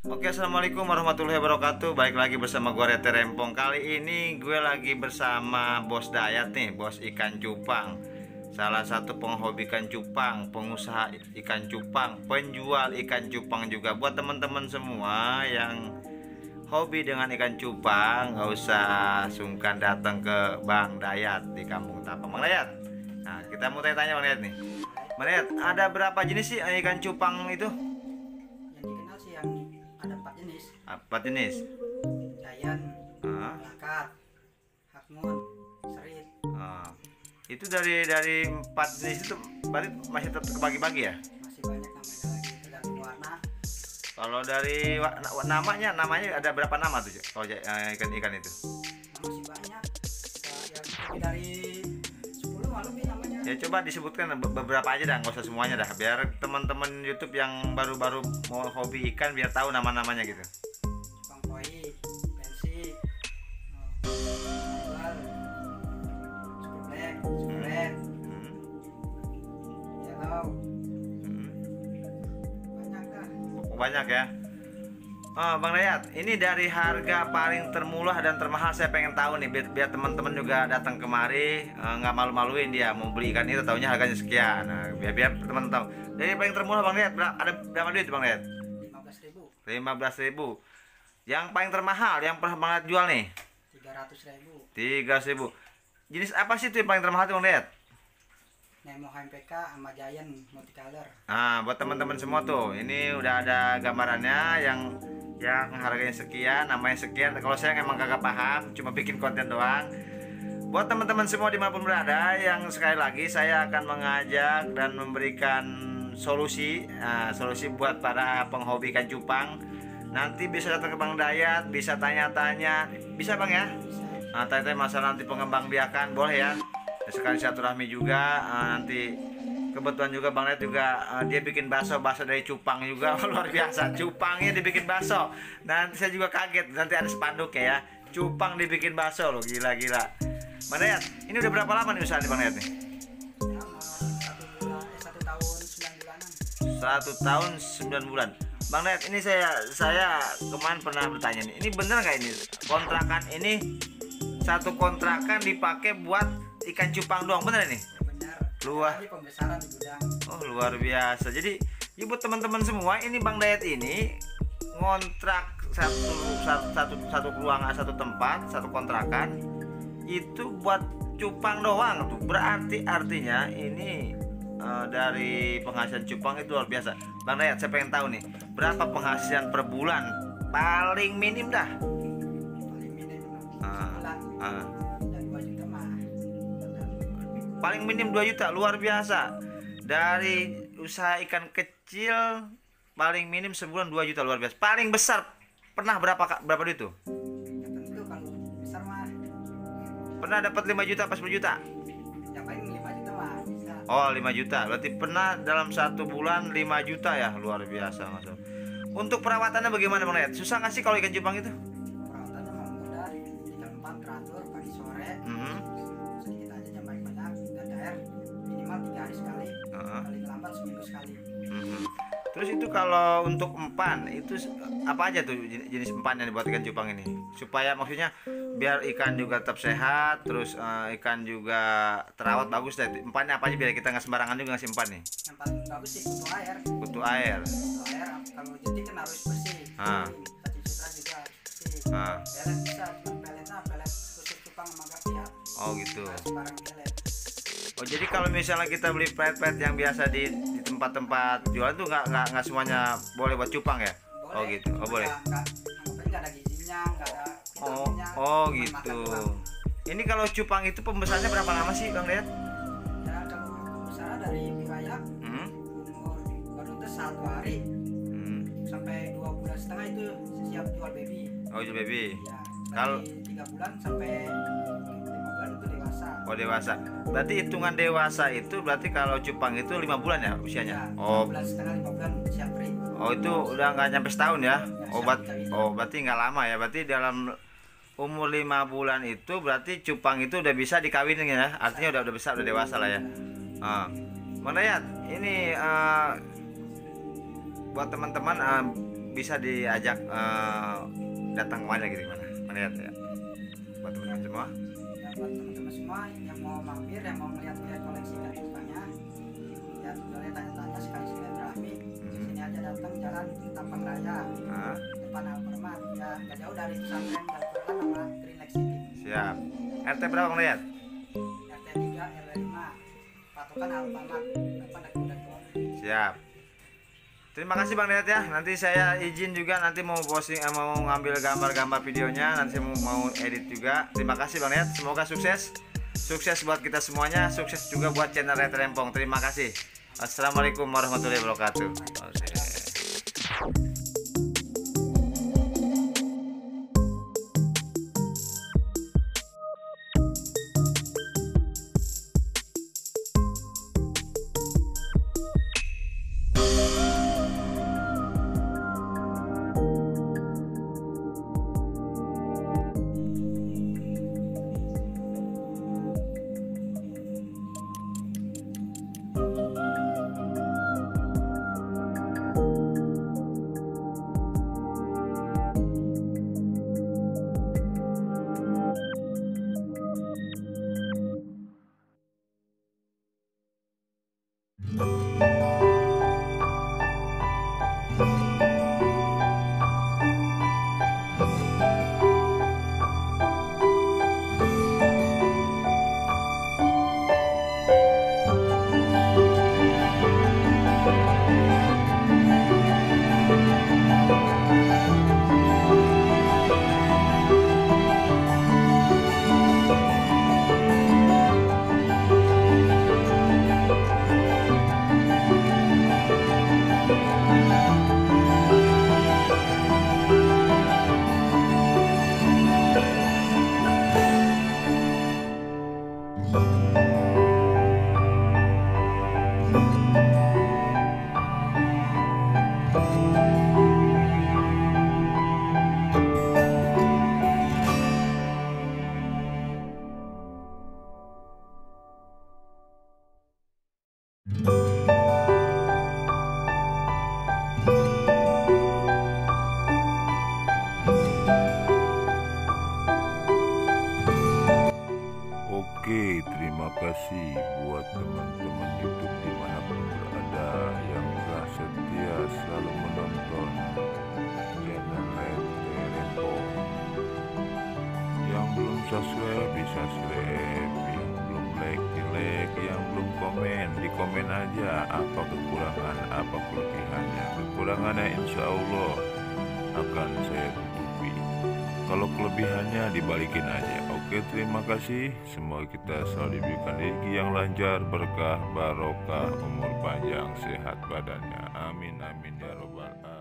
Oke, assalamualaikum warahmatullahi wabarakatuh. Baik lagi bersama gue Rete Rempong. Kali ini gue lagi bersama Bos Dayat nih, Bos Ikan Cupang. Salah satu penghobi ikan cupang, pengusaha ikan cupang, penjual ikan cupang juga. Buat teman-teman semua yang hobi dengan ikan cupang, nggak usah sungkan datang ke Bang Dayat di Kampung Tapang. Bang Dayat, nah kita mau tanya-tanya Bang Dayat nih. Bang Dayat, ada berapa jenis sih ikan cupang itu? Yang dikenal sih yang ada 4 jenis: Apa jenis? Giant, Ah, Lakat, Hakmun, Serit. ah. Itu dari empat jenis itu berarti masih tetap kebagi-bagi ya? Masih banyak namanya lagi tergantung warna. Kalau dari namanya ada berapa nama tuh? Kalau ikan-ikan itu? Nah, masih banyak. Yang lebih dari 10 malu lebih namanya. Ya coba disebutkan beberapa aja dah, nggak usah semuanya dah, biar teman-teman YouTube yang baru-baru mau hobi ikan biar tahu nama-namanya gitu. Cupang koi, pensi, jual, super black, Hmm. yellow. Hmm. Banyak dah. Banyak ya. Oh, Bang Dayat, ini dari harga paling termurah dan termahal saya pengen tahu nih, biar teman-teman juga datang kemari nggak malu-maluin dia mau beli ikan itu, taunya harganya sekian. Nah, biar teman-teman tahu. Dari paling termurah Bang Dayat ada berapa duit Bang Dayat? 15.000, 15.000. Yang paling termahal yang pernah Bang Dayat jual nih? 300.000. 3.000. Jenis apa sih itu yang paling termahal tuh Bang Dayat? Nemo HMPK sama Giant multicolor. Nah, buat teman-teman semua tuh, ini udah ada gambarannya yang harganya sekian, namanya sekian. Kalau saya emang kagak paham, cuma bikin konten doang. Buat teman-teman semua dimanapun berada, yang sekali lagi saya akan mengajak dan memberikan solusi, solusi buat para penghobi ikan cupang. Nanti bisa datang ke Bang Dayat, bisa tanya-tanya, bisa Bang ya. Nah, tanya-tanya masalah nanti pengembang biakan, boleh ya. Sekali silaturahmi juga, nanti kebetulan juga Bang Dayat juga dia bikin bakso dari cupang juga. Luar biasa, cupangnya dibikin bakso. Nanti saya juga kaget, nanti ada spanduknya ya, cupang dibikin bakso loh, gila-gila. Bang Dayat, ini udah berapa lama nih usaha nih Bang Dayat nih? Ya, 1 tahun 9 bulanan. 1 tahun 9 bulan. Bang Dayat, ini saya kemarin pernah bertanya nih, ini bener nggak ini kontrakan ini, satu kontrakan dipakai buat ikan cupang doang, bener ini? Benar. Luar. Tadi pembesaran di gudang. Oh, luar biasa. Jadi ya buat teman-teman semua, ini Bang Dayat ini ngontrak satu ruangan, satu tempat, satu kontrakan itu buat cupang doang tuh. Berarti artinya ini dari penghasilan cupang itu luar biasa. Bang Dayat, saya pengen tahu nih, berapa penghasilan per bulan paling minim dah? Paling minim sebulan Ah, dan 2 juta mah. paling minim 2 juta, luar biasa. Dari usaha ikan kecil paling minim sebulan 2 juta, luar biasa. Paling besar pernah berapa duit tuh? Ya tentu kalau besar mah Pernah dapat 5 juta pas 10 juta? yang paling 5 juta mah bisa. Oh, 5 juta. Berarti pernah dalam satu bulan 5 juta ya, luar biasa Mas. Untuk perawatannya bagaimana Bang Dayat? Susah nggak sih kalau ikan cupang itu? Perawatannya mah mudah, tinggal 4 teratur pagi sore. Mhm. Sedikit aja yang banyak dan air minimal 3 hari sekali. Heeh. Paling lambat seminggu sekali. Mhm. Terus itu kalau untuk empan itu apa aja tuh jenis empan yang dibuat ikan cupang ini? Supaya maksudnya biar ikan juga tetap sehat, terus ikan juga terawat bagus deh. Empannya apa aja biar kita nggak sembarangan juga ngasih empan nih? Yang paling bagus sih kutu air. Kutu air. Kutu air kalau jadi kan harus bersih. Ah. Cacing sutra juga bersih. Ah. Pelet bisa, cuma peletnya pelet khusus cupang sama gapiat. Oh gitu. Nggak sembarang pelet. Oh, jadi kalau misalnya kita beli pet-pet yang biasa di tempat-tempat jualan tuh nggak semuanya boleh buat cupang ya? Boleh. Oh gitu. Oh boleh. Anggapannya nggak ada gizinya, nggak ada Oh, vitaminnya. oh cuma gitu. makan doang. Ini kalau cupang itu pembesarannya berapa lama sih Bang Dayat? Ya kalau misalnya dari biaya Hmm? umur baru itu 1 hari Hmm. sampai 2 bulan setengah itu siap jual baby. Oh itu baby. Ya, Kalau- dari 3 bulan sampai 5 bulan itu dewasa. Oh dewasa. Berarti hitungan dewasa itu berarti kalau cupang itu 5 bulan ya usianya? Ya, Oh, 5 bulan setengah 5 bulan siap breed. oh itu udah nggak nyampe setahun ya? Ya, Oh, siap, oh berarti nggak lama ya? Berarti dalam umur 5 bulan itu berarti cupang itu udah bisa dikawinin ya? Artinya udah besar, udah dewasa lah ya. Ah. Bang Dayat, ini buat teman-teman bisa diajak datang kemana gitu gimana? Melihat ya. Buat teman-teman semua. Ya, buat teman-teman semua yang mau mampir, yang mau melihat koleksi kearifanya, ya boleh tanya-tanya sekali-sekali berami. Di sini aja datang Jalan Tampang Raya, depan Alfamart, ya nggak jauh dari pesantren Al-Quran sama Green Lake City. Siap. RT berapa Bang Lihat? RT 3 RW 5, patokan Alfamart, depan Dago. Siap. Terima kasih Bang Lihat ya. Nanti saya izin juga nanti mau posting, mau ngambil gambar-gambar videonya, nanti mau edit juga. Terima kasih Bang Lihat. Semoga sukses. Sukses buat kita semuanya, sukses juga buat channel Red Rempong. Terima kasih. Assalamualaikum warahmatullahi wabarakatuh. Oke, terima kasih buat teman-teman YouTube dimanapun berada yang telah setia selalu menonton channel Red Rempong. Yang belum subscribe bisa subscribe, yang belum like, yang belum komen di komen aja apa kekurangan, apa kelebihannya. Kekurangannya insya Allah akan saya tutupi. Kalau kelebihannya dibalikin aja. Oke, terima kasih. Semoga kita selalu diberikan rezeki yang lancar, berkah, barokah, umur panjang, sehat badannya. Amin amin ya robbal alamin.